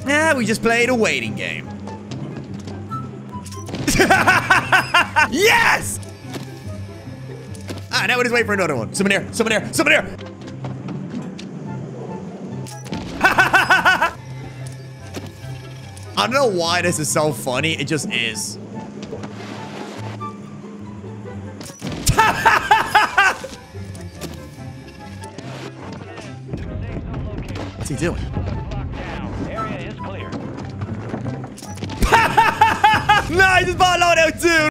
We just played a waiting game. Yes! Now we just wait for another one. Someone here, someone here, someone here. I don't know why this is so funny. It just is. What's he doing? Area is clear. No, I just bought a loadout too.